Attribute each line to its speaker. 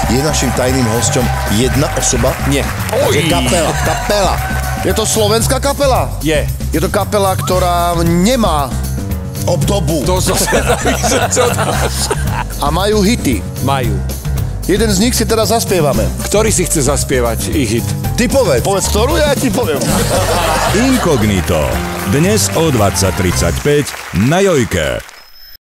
Speaker 1: je našim tajným hosťom jedna osoba?
Speaker 2: Nie.
Speaker 1: Takže kapela. Je to slovenská kapela?
Speaker 2: Je.
Speaker 1: Je to kapela, ktorá nemá obdobu.
Speaker 2: To zase
Speaker 1: A majú hity.
Speaker 2: Majú.
Speaker 1: Jeden z nich si teraz zaspievame.
Speaker 2: Ktorý si chce zaspievať ich hit?
Speaker 1: Ty povedz. Povedz, ktorú ja ti poviem.
Speaker 3: Inkognito. Dnes o 20:35 na Jojke.